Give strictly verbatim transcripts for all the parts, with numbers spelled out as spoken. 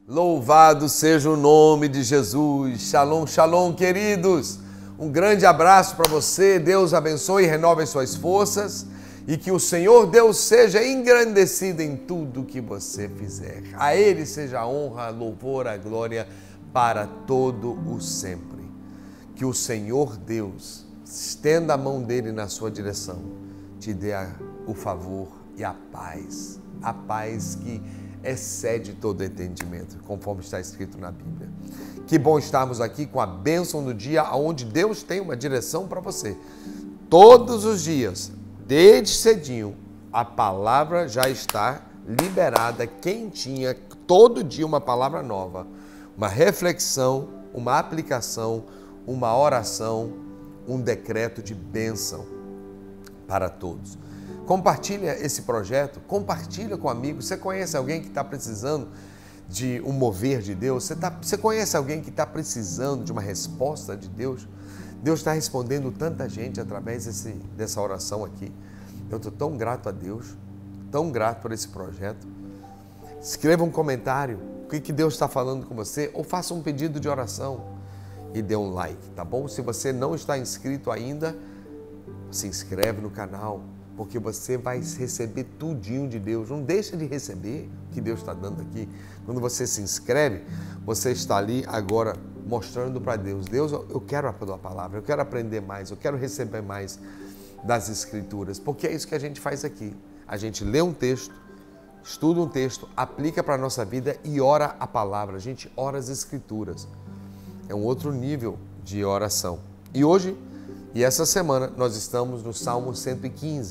Louvado seja o nome de Jesus. Shalom, shalom, queridos. Um grande abraço para você. Deus abençoe e renove as suas forças. E que o Senhor Deus seja engrandecido em tudo que você fizer. A Ele seja a honra, a louvor, a glória para todo o sempre. Que o Senhor Deus estenda a mão dele na sua direção, te dê o favor e a paz. A paz que excede todo entendimento, conforme está escrito na Bíblia. Que bom estarmos aqui com a bênção do dia, onde Deus tem uma direção para você. Todos os dias, desde cedinho, a palavra já está liberada, quentinha, todo dia uma palavra nova, uma reflexão, uma aplicação, uma oração, um decreto de bênção para todos. Compartilha esse projeto, compartilha com amigos. Você conhece alguém que está precisando de um mover de Deus? Você, tá, você conhece alguém que está precisando de uma resposta de Deus? Deus está respondendo tanta gente através desse, dessa oração aqui. Eu estou tão grato a Deus, tão grato por esse projeto. Escreva um comentário, o que, que Deus está falando com você, ou faça um pedido de oração e dê um like, tá bom? Se você não está inscrito ainda, se inscreve no canal, porque você vai receber tudinho de Deus. Não deixa de receber o que Deus está dando aqui. Quando você se inscreve, você está ali agora mostrando para Deus. Deus, eu quero a tua palavra, eu quero aprender mais, eu quero receber mais das Escrituras. Porque é isso que a gente faz aqui. A gente lê um texto, estuda um texto, aplica para a nossa vida e ora a palavra. A gente ora as Escrituras. É um outro nível de oração. E hoje, e essa semana, nós estamos no Salmo cento e quinze.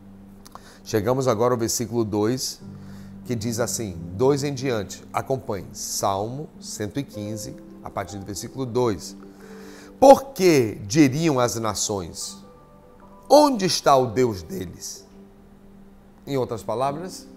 Chegamos agora ao versículo dois, que diz assim, dois em diante, acompanhe, Salmo cento e quinze, a partir do versículo dois. Por que diriam as nações, onde está o Deus deles? Em outras palavras,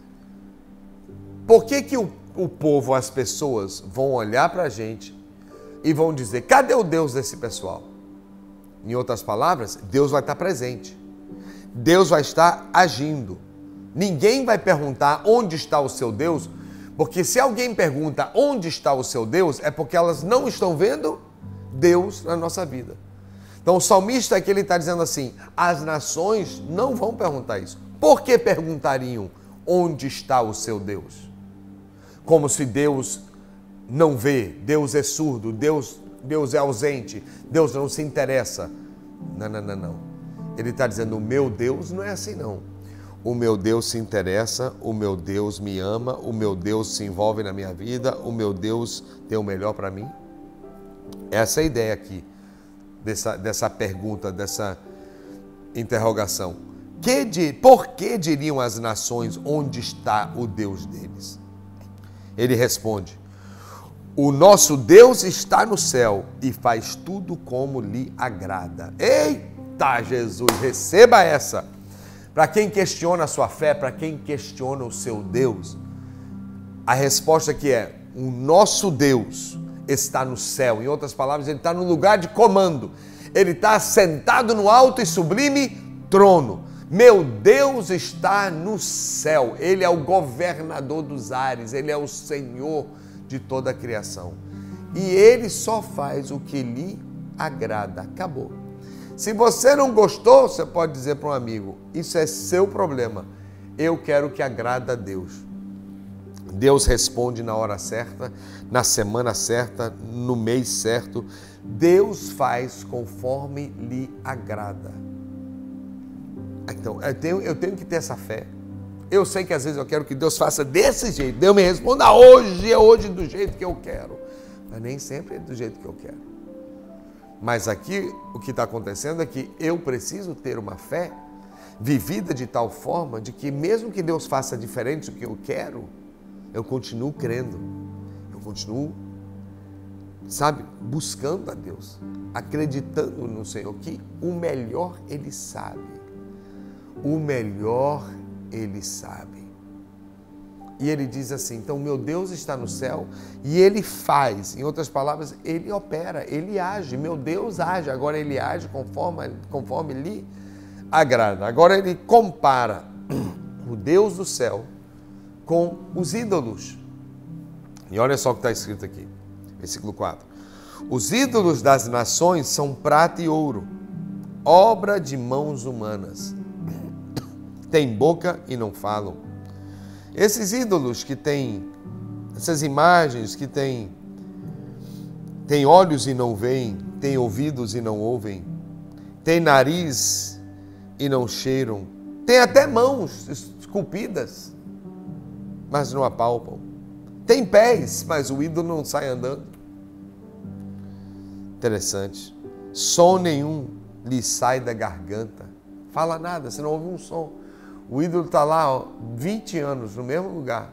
por que que o, o povo, as pessoas, vão olhar para a gente e vão dizer, cadê o Deus desse pessoal? Em outras palavras, Deus vai estar presente. Deus vai estar agindo. Ninguém vai perguntar onde está o seu Deus, porque se alguém pergunta onde está o seu Deus, é porque elas não estão vendo Deus na nossa vida. Então o salmista aqui ele está dizendo assim, as nações não vão perguntar isso. Por que perguntariam onde está o seu Deus? Como se Deus não vê, Deus é surdo, Deus, Deus é ausente, Deus não se interessa. Não, não, não, não. Ele está dizendo, o meu Deus não é assim não. O meu Deus se interessa, o meu Deus me ama, o meu Deus se envolve na minha vida, o meu Deus tem o melhor para mim. Essa é a ideia aqui, dessa, dessa pergunta, dessa interrogação. Que de, por que diriam as nações onde está o Deus deles? Ele responde, o nosso Deus está no céu e faz tudo como lhe agrada. Eita, Jesus, receba essa. Para quem questiona a sua fé, para quem questiona o seu Deus, a resposta aqui é, o nosso Deus está no céu. Em outras palavras, ele está no lugar de comando. Ele está sentado no alto e sublime trono. Meu Deus está no céu. Ele é o governador dos ares. Ele é o Senhor de toda a criação. E ele só faz o que lhe agrada. Acabou. Se você não gostou, você pode dizer para um amigo, isso é seu problema. Eu quero que agrada a Deus. Deus responde na hora certa, na semana certa, no mês certo. Deus faz conforme lhe agrada. Então, eu tenho, eu tenho que ter essa fé. Eu sei que às vezes eu quero que Deus faça desse jeito. Deus me responda hoje, é hoje do jeito que eu quero. Mas nem sempre é do jeito que eu quero. Mas aqui o que está acontecendo é que eu preciso ter uma fé vivida de tal forma de que mesmo que Deus faça diferente do que eu quero, eu continuo crendo. Eu continuo, sabe, buscando a Deus, acreditando no Senhor, que o melhor Ele sabe. O melhor Ele sabe. E ele diz assim, então meu Deus está no céu e Ele faz, em outras palavras, Ele opera, Ele age, meu Deus age, agora Ele age conforme, conforme lhe agrada. Agora ele compara o Deus do céu com os ídolos. E olha só o que está escrito aqui, versículo quatro. Os ídolos das nações são prata e ouro, obra de mãos humanas. Têm boca e não falam. Esses ídolos que têm, essas imagens que têm, têm olhos e não veem, têm ouvidos e não ouvem, têm nariz e não cheiram, têm até mãos esculpidas, mas não apalpam. Tem pés, mas o ídolo não sai andando. Interessante. Som nenhum lhe sai da garganta. Fala nada, você não ouve um som. O ídolo está lá, ó, vinte anos no mesmo lugar.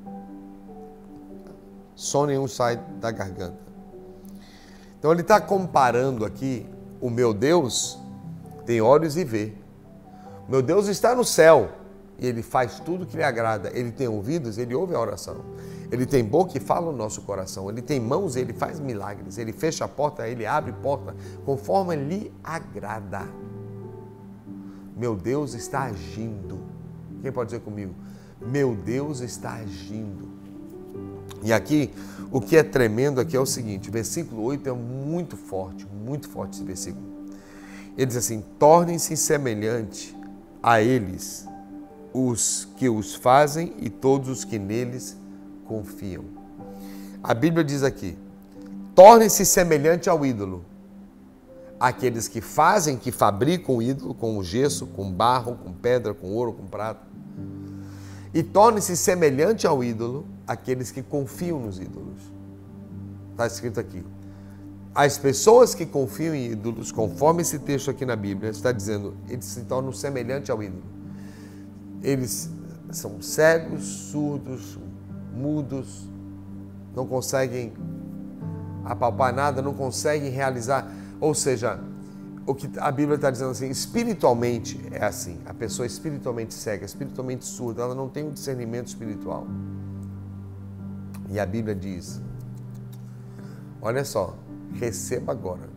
Som nenhum sai da garganta. Então ele está comparando aqui, o meu Deus tem olhos e vê. O meu Deus está no céu e ele faz tudo que lhe agrada. Ele tem ouvidos, ele ouve a oração. Ele tem boca e fala no nosso coração. Ele tem mãos, ele faz milagres. Ele fecha a porta, ele abre porta, conforme lhe agrada. Meu Deus está agindo. Quem pode dizer comigo? Meu Deus está agindo. E aqui, o que é tremendo aqui é o seguinte, o versículo oito é muito forte, muito forte esse versículo. Ele diz assim, tornem-se semelhante a eles, os que os fazem e todos os que neles confiam. A Bíblia diz aqui, tornem-se semelhante ao ídolo. Aqueles que fazem, que fabricam o ídolo com gesso, com barro, com pedra, com ouro, com prata. E torne-se semelhante ao ídolo aqueles que confiam nos ídolos. Está escrito aqui. As pessoas que confiam em ídolos, conforme esse texto aqui na Bíblia, está dizendo, eles se tornam semelhantes ao ídolo. Eles são cegos, surdos, mudos, não conseguem apalpar nada, não conseguem realizar. Ou seja, o que a Bíblia está dizendo assim, espiritualmente é assim, a pessoa é espiritualmente cega, espiritualmente surda, ela não tem um discernimento espiritual. E a Bíblia diz, olha só, receba agora.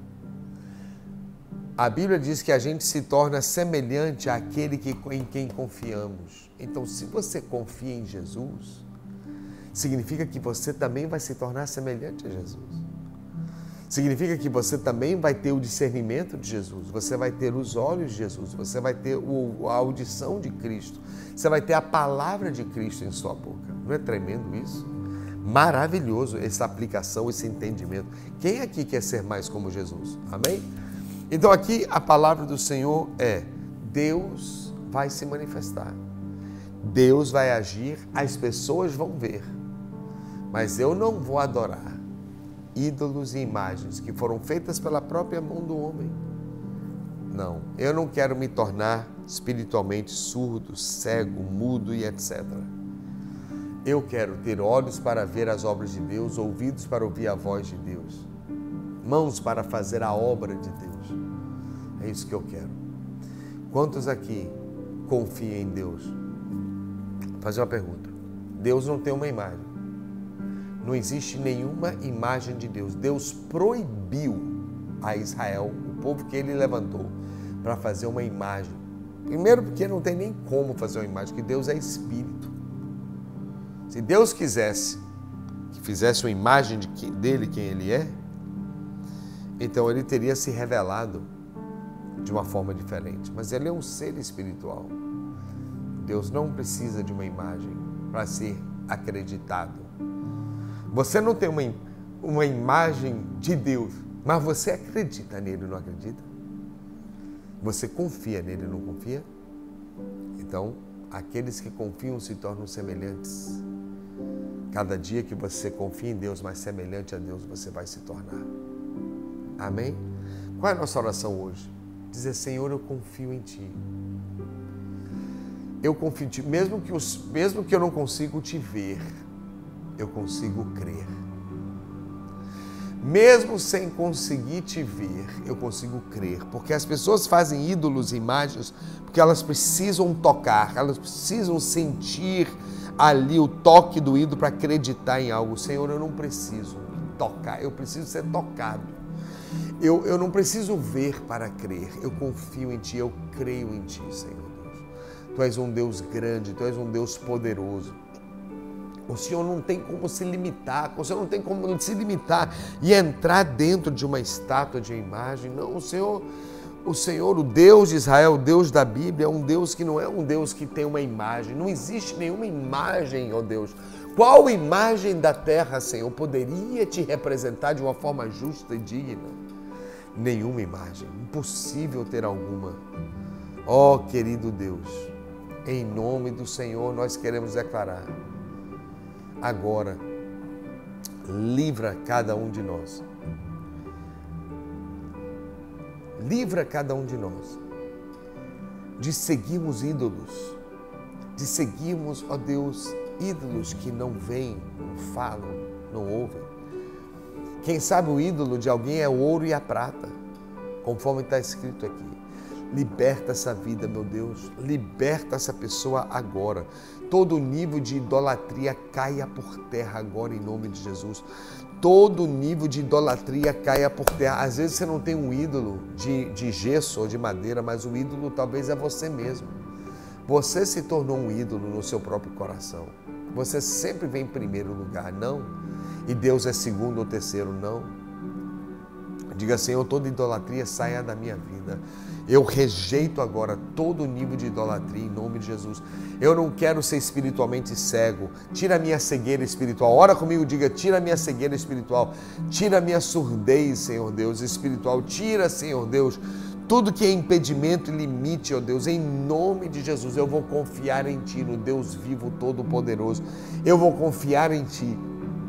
A Bíblia diz que a gente se torna semelhante àquele que, em quem confiamos. Então, se você confia em Jesus, significa que você também vai se tornar semelhante a Jesus. Significa que você também vai ter o discernimento de Jesus, você vai ter os olhos de Jesus, você vai ter o, a audição de Cristo, você vai ter a palavra de Cristo em sua boca. Não é tremendo isso? Maravilhoso essa aplicação, esse entendimento. Quem aqui quer ser mais como Jesus? Amém? Então aqui a palavra do Senhor é, Deus vai se manifestar, Deus vai agir, as pessoas vão ver, mas eu não vou adorar ídolos e imagens que foram feitas pela própria mão do homem. Não, eu não quero me tornar espiritualmente surdo, cego, mudo e etcétera. Eu quero ter olhos para ver as obras de Deus, ouvidos para ouvir a voz de Deus, mãos para fazer a obra de Deus. É isso que eu quero. Quantos aqui confiam em Deus? Vou fazer uma pergunta. Deus não tem uma imagem. Não existe nenhuma imagem de Deus. Deus proibiu a Israel, o povo que ele levantou, para fazer uma imagem. Primeiro porque não tem nem como fazer uma imagem, porque Deus é Espírito. Se Deus quisesse que fizesse uma imagem de quem, dele, quem ele é, então ele teria se revelado de uma forma diferente. Mas ele é um ser espiritual. Deus não precisa de uma imagem para ser acreditado. Você não tem uma, uma imagem de Deus, mas você acredita nele, não acredita? Você confia nele, não confia? Então, aqueles que confiam se tornam semelhantes. Cada dia que você confia em Deus, mais semelhante a Deus você vai se tornar. Amém? Qual é a nossa oração hoje? Dizer, Senhor, eu confio em Ti. Eu confio em Ti, mesmo que, os, mesmo que eu não consiga Te ver, eu consigo crer. Mesmo sem conseguir Te ver, eu consigo crer. Porque as pessoas fazem ídolos e imagens porque elas precisam tocar, elas precisam sentir ali o toque do ídolo para acreditar em algo. Senhor, eu não preciso tocar, eu preciso ser tocado. Eu, eu não preciso ver para crer, eu confio em Ti, eu creio em Ti, Senhor Deus. Tu és um Deus grande, Tu és um Deus poderoso. O Senhor não tem como se limitar, o Senhor não tem como se limitar e entrar dentro de uma estátua de imagem. Não, o Senhor, o Senhor, o Deus de Israel, o Deus da Bíblia, é um Deus que não é um Deus que tem uma imagem. Não existe nenhuma imagem, ó Deus. Qual imagem da terra, Senhor, poderia te representar de uma forma justa e digna? Nenhuma imagem. Impossível ter alguma. Ó querido Deus, em nome do Senhor nós queremos declarar. Agora, livra cada um de nós. Livra cada um de nós de seguirmos ídolos, de seguirmos, ó Deus, ídolos que não veem, não falam, não ouvem. Quem sabe o ídolo de alguém é o ouro e a prata, conforme está escrito aqui. Liberta essa vida, meu Deus. Liberta essa pessoa agora. Todo nível de idolatria caia por terra agora, em nome de Jesus. Todo nível de idolatria caia por terra. Às vezes você não tem um ídolo de, de gesso ou de madeira, mas o ídolo talvez é você mesmo. Você se tornou um ídolo no seu próprio coração. Você sempre vem em primeiro lugar, não? E Deus é segundo ou terceiro, não? Diga, Senhor, toda idolatria saia da minha vida. Eu rejeito agora todo nível de idolatria em nome de Jesus. Eu não quero ser espiritualmente cego. Tira a minha cegueira espiritual. Ora comigo, diga, tira a minha cegueira espiritual. Tira a minha surdez, Senhor Deus, espiritual. Tira, Senhor Deus, tudo que é impedimento e limite, ó Deus. Em nome de Jesus, eu vou confiar em Ti, no Deus vivo, todo-poderoso. Eu vou confiar em Ti.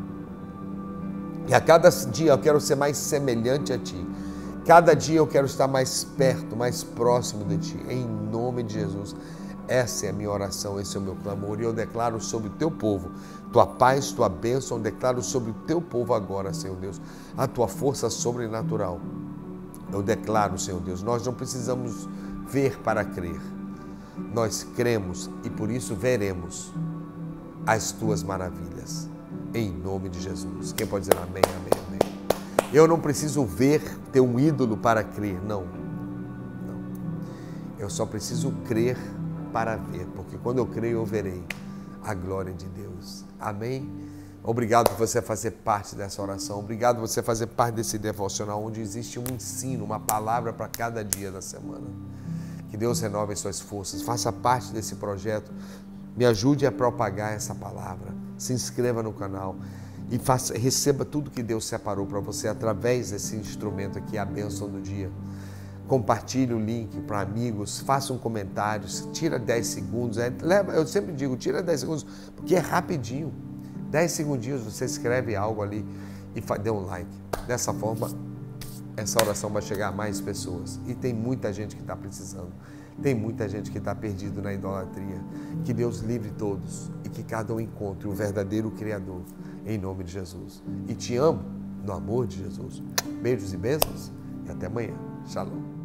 E a cada dia eu quero ser mais semelhante a Ti. Cada dia eu quero estar mais perto, mais próximo de Ti. Em nome de Jesus. Essa é a minha oração, esse é o meu clamor. E eu declaro sobre o Teu povo, Tua paz, Tua bênção. Eu declaro sobre o Teu povo agora, Senhor Deus, a Tua força sobrenatural. Eu declaro, Senhor Deus, nós não precisamos ver para crer. Nós cremos e por isso veremos as Tuas maravilhas. Em nome de Jesus. Quem pode dizer amém, amém, amém? Eu não preciso ver, ter um ídolo para crer, não. Não. Eu só preciso crer para ver, porque quando eu creio, eu verei a glória de Deus. Amém? Obrigado por você fazer parte dessa oração. Obrigado por você fazer parte desse devocional, onde existe um ensino, uma palavra para cada dia da semana. Que Deus renove as suas forças. Faça parte desse projeto. Me ajude a propagar essa palavra. Se inscreva no canal e faça, receba tudo que Deus separou para você através desse instrumento aqui, a bênção do dia. Compartilhe o link para amigos, faça um comentário, tira dez segundos. É, leva, eu sempre digo, tira dez segundos, porque é rapidinho. dez segundinhos você escreve algo ali e dê um like. Dessa forma, essa oração vai chegar a mais pessoas. E tem muita gente que está precisando. Tem muita gente que está perdido na idolatria. Que Deus livre todos e que cada um encontre o verdadeiro Criador, em nome de Jesus. E te amo no amor de Jesus. Beijos e bênçãos e até amanhã. Shalom.